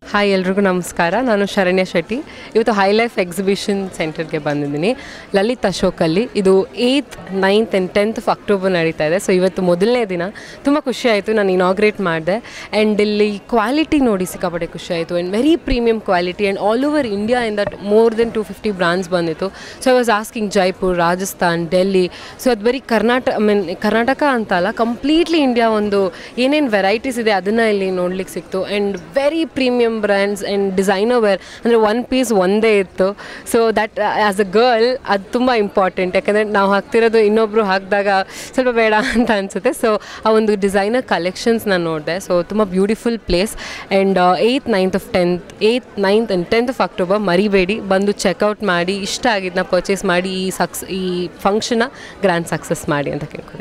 Hi ಎಲ್ರಿಗೂ ನಮಸ್ಕಾರ. ನಾನು ಶರಣ್ಯ ಶೆಟ್ಟಿ. ಇವತ್ತು ಹೈ ಲೈಫ್ ಎಕ್ಸಿಬಿಷನ್ ಸೆಂಟರ್ಗೆ ಬಂದಿದ್ದೀನಿ ಲಲಿತ್ ಅಶೋಕಲ್ಲಿ. ಇದು 8th, 9th and 10th of October ನಡೀತಾ ಇದೆ. ಸೊ ಇವತ್ತು ಮೊದಲನೇ ದಿನ. ತುಂಬ ಖುಷಿ ಆಯಿತು. ನಾನು ಇನಾಗ್ರೇಟ್ ಮಾಡಿದೆ ಆ್ಯಂಡ್ ಇಲ್ಲಿ ಕ್ವಾಲಿಟಿ ನೋಡಿ ಸಿಕ್ಕಾಪಟ್ಟೆ ಖುಷಿ ಆಯಿತು and very premium quality and all over India ಇಂದ ಮೋರ್ ದೆನ್ 250 ಬ್ರಾಂಡ್ಸ್ ಬಂದಿತ್ತು. So I was asking Jaipur, Rajasthan, Delhi. So ಅದು ಬರೀ ಕರ್ನಾಟಕ ಅಂತಲ್ಲ, ಕಂಪ್ಲೀಟ್ಲಿ ಇಂಡಿಯಾ ಒಂದು ಏನೇನು ವೆರೈಟೀಸ್ ಇದೆ ಅದನ್ನು ಇಲ್ಲಿ ನೋಡ್ಲಿಕ್ಕೆ ಸಿಕ್ತು and very premium brands and designer wear. ಅಂದರೆ ಒನ್ ಪೀಸ್ ಒಂದೇ ಇತ್ತು. So that as a girl ಅದು ತುಂಬ ಇಂಪಾರ್ಟೆಂಟ್. ಯಾಕಂದರೆ ನಾವು ಹಾಕ್ತಿರೋದು ಇನ್ನೊಬ್ಬರು ಹಾಕಿದಾಗ ಸ್ವಲ್ಪ ಬೇಡ ಅಂತ ಅನಿಸುತ್ತೆ. ಸೊ ಆ ಒಂದು ಡಿಸೈನರ್ ಕಲೆಕ್ಷನ್ಸ್ ನಾನು ನೋಡಿದೆ. ಸೊ ತುಂಬ beautiful place and 8th, 9th and 10th of October ಮರಿಬೇಡಿ. ಬಂದು ಚೆಕ್ಔಟ್ ಮಾಡಿ, ಇಷ್ಟ ಆಗಿದ್ದನ್ನ ಪರ್ಚೇಸ್ ಮಾಡಿ ಈ ಫಂಕ್ಷನ್ನ ಗ್ರ್ಯಾಂಡ್ ಸಕ್ಸಸ್ ಮಾಡಿ ಅಂತ ಕೇಳ್ಕೊತೀನಿ.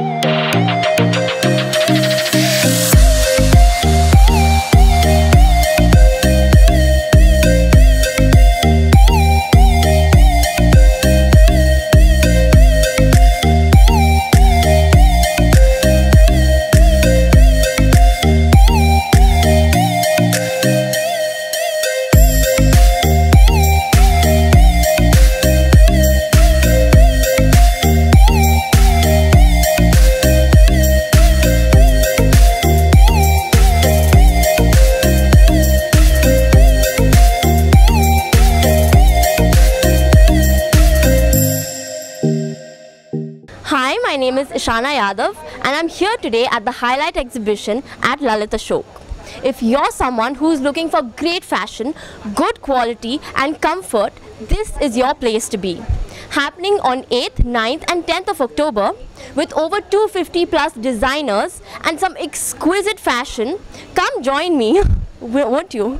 Hi, my name is Ishana Yadav and I'm here today at the Highlight exhibition at Lalit Ashok. If you're someone who's looking for great fashion, good quality and comfort, this is your place to be. Happening on 8th, 9th and 10th of October with over 250 plus designers and some exquisite fashion. Come join me, won't you?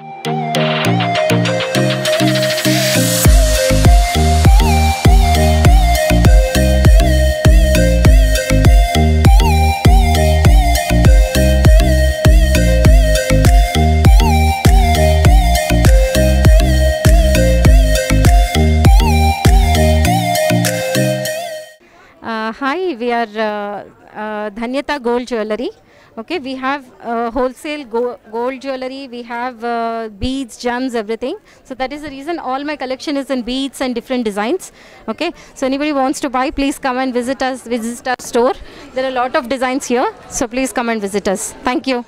Hi, we are Dhanyata Gold Jewellery. Okay, we have wholesale gold jewellery, we have beads, gems, everything. So that is the reason all my collection is in beads and different designs. Okay, so anybody wants to buy, please come and visit our store. There are a lot of designs here, so please come and visit us. Thank you.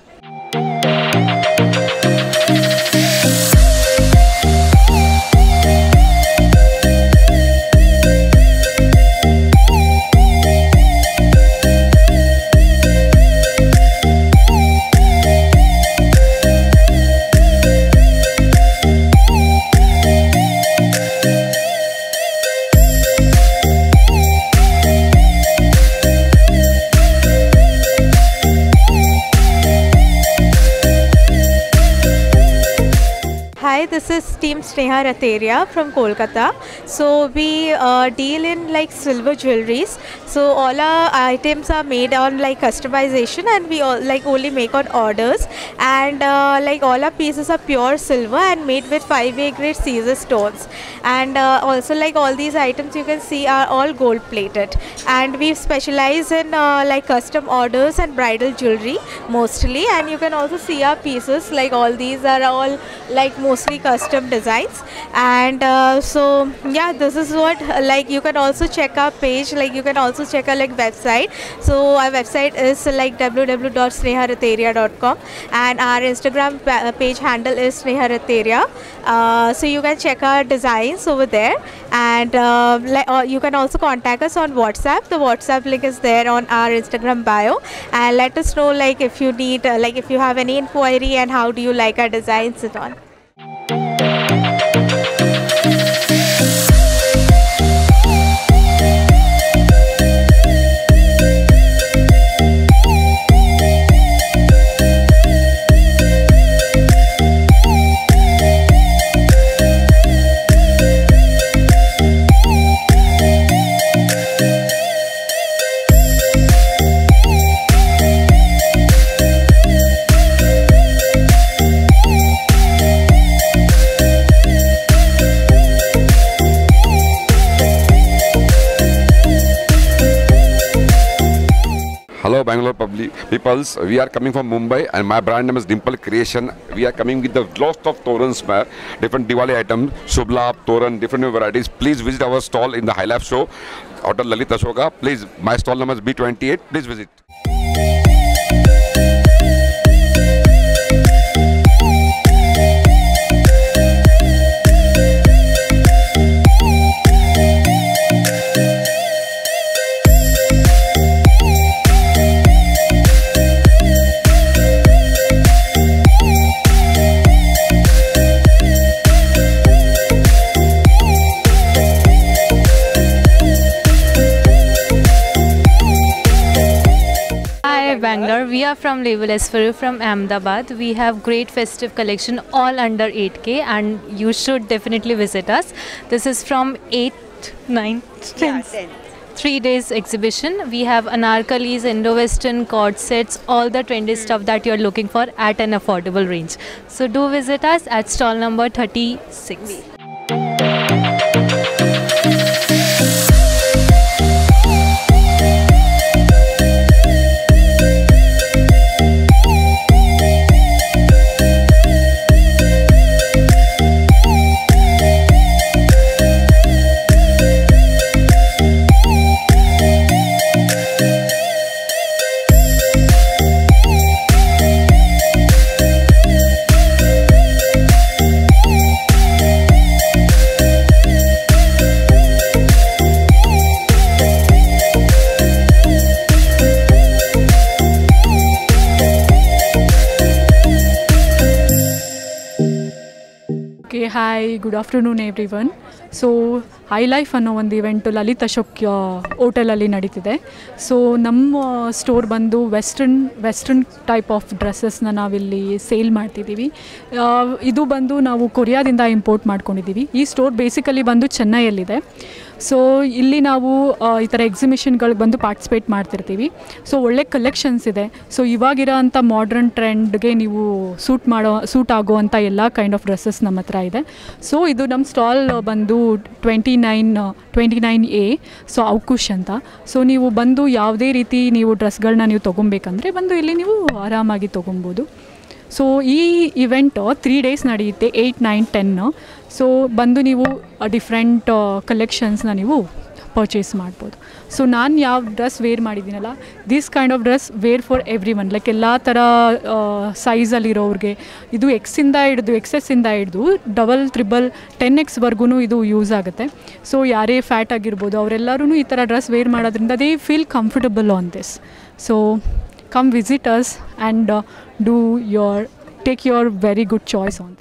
Hi, this is Team Sneha Rateria from Kolkata. So we deal in like silver jewelries. So all our items are made on like customization, and we all like only make on orders. And like all our pieces are pure silver and made with 5A grade Caesar stones. And also like all these items you can see are all gold plated. And we specialize in like custom orders and bridal jewelry mostly. And you can also see our pieces, like all these are all like mostly custom designs. And so yeah, this is what like you can also check our page, like you can also check our like website. So our website is like www.sneharateria.com, and our Instagram page handle is sneharateria. So you can check our designs over there, and you can also contact us on WhatsApp. The WhatsApp link is there on our Instagram bio, and let us know like if you need like if you have any inquiry and how do you like our designs and all. hello Bangalore peoples. We are coming from Mumbai and my brand name is Dimple Creation. We are coming with the lots of torans, different Diwali items, Shubhlab, Toran, different varieties. Please visit our stall in the High Life Show, Hotel Lalita Ashoka. Please, my stall number is B28. Please visit. Bangalore. We are from Label Esfaru from Ahmedabad. We have great festive collection all under 8K and you should definitely visit us. This is from 8th, 9th, 10th. 3 days exhibition. We have anarkalis, Indo-Western cord sets, all the trendy stuff that you are looking for at an affordable range. So do visit us at stall number 36. Okay, hi, good afternoon everyone. So High Life ಅನ್ನೋ ಒಂದು event Lalit Ashok ಹೋಟೆಲಲ್ಲಿ ನಡೀತಿದೆ. So ನಮ್ಮ store ಬಂದು western type of ಡ್ರೆಸ್ಸಸ್ನ ನಾವಿಲ್ಲಿ sale ಮಾಡ್ತಿದ್ದೀವಿ. ಇದು ಬಂದು ನಾವು ಕೊರಿಯಾದಿಂದ ಇಂಪೋರ್ಟ್ ಮಾಡ್ಕೊಂಡಿದ್ದೀವಿ. ಈ ಸ್ಟೋರ್ ಬೇಸಿಕಲಿ ಬಂದು ಚೆನ್ನೈಯಲ್ಲಿದೆ. ಸೊ ಇಲ್ಲಿ ನಾವು ಈ ಥರ ಎಕ್ಸಿಬಿಷನ್ಗಳಿಗೆ ಬಂದು ಪಾರ್ಟಿಸಿಪೇಟ್ ಮಾಡ್ತಿರ್ತೀವಿ. ಒಳ್ಳೆ ಕಲೆಕ್ಷನ್ಸ್ ಇದೆ. ಸೊ ಇವಾಗಿರೋ ಅಂಥ ಮಾಡ್ರನ್ ಟ್ರೆಂಡ್ಗೆ ನೀವು ಸೂಟ್ ಆಗೋವಂಥ ಎಲ್ಲ ಕೈಂಡ್ ಆಫ್ ಡ್ರೆಸ್ಸಸ್ ನಮ್ಮ ಹತ್ರ ಇದೆ. ಸೊ ಇದು ನಮ್ಮ ಸ್ಟಾಲ್ ಬಂದು 29A. ಸೊ ಅವಕುಶ್ ಅಂತ. ಸೊ ನೀವು ಬಂದು ಯಾವುದೇ ರೀತಿ ನೀವು ಡ್ರೆಸ್ಗಳನ್ನ ನೀವು ತೊಗೊಬೇಕಂದ್ರೆ ಬಂದು ಇಲ್ಲಿ ನೀವು ಆರಾಮಾಗಿ ತೊಗೊಬೋದು. ಸೊ ಈ ಇವೆಂಟ್ 3 days ನಡೆಯುತ್ತೆ, 8, 9, 10. ಸೊ ಬಂದು ನೀವು ಡಿಫ್ರೆಂಟ್ ಕಲೆಕ್ಷನ್ಸ್ನ ನೀವು ಪರ್ಚೇಸ್ ಮಾಡ್ಬೋದು. ಸೊ ನಾನು ಯಾವ ಡ್ರೆಸ್ ವೇರ್ ಮಾಡಿದ್ದೀನಲ್ಲ, this kind of dress wear for everyone, like ಎಲ್ಲ ಥರ ಸೈಜಲ್ಲಿರೋರಿಗೆ, ಇದು ಎಕ್ಸೆಸ್ಸಿಂದ ಹಿಡಿದು ಡಬಲ್, ತ್ರಿಬಲ್, 10X ಇದು ಯೂಸ್ ಆಗುತ್ತೆ. ಸೊ ಯಾರೇ ಫ್ಯಾಟ್ ಆಗಿರ್ಬೋದು ಅವರೆಲ್ಲರೂ ಈ ಥರ ಡ್ರೆಸ್ ವೇರ್ ಮಾಡೋದ್ರಿಂದ they feel comfortable on this. So come visit us and take your very good choice on this.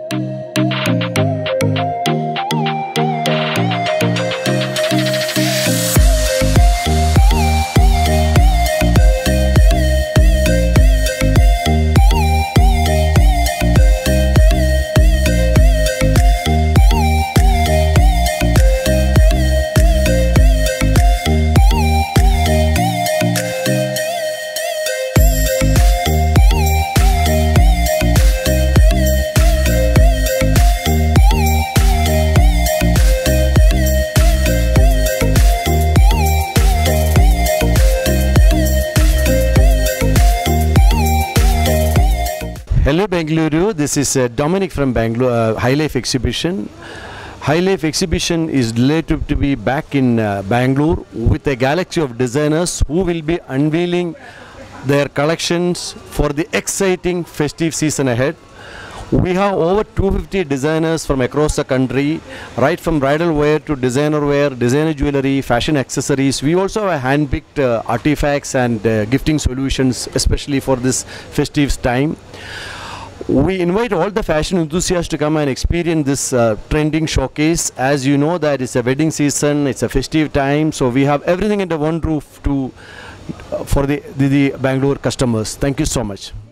Hello Bengaluru, this is Dominic from Bangalore High Life Exhibition. High Life Exhibition is related to be back in Bangalore with a galaxy of designers who will be unveiling their collections for the exciting festive season ahead. We have over 250 designers from across the country, right from bridal wear to designer wear, designer jewelry, fashion accessories. We also have hand-picked artifacts and gifting solutions, especially for this festive time. We invite all the fashion enthusiasts to come and experience this trending showcase. As you know that it's a wedding season, it's a festive time, so we have everything under one roof for the Bangalore customers. Thank you so much.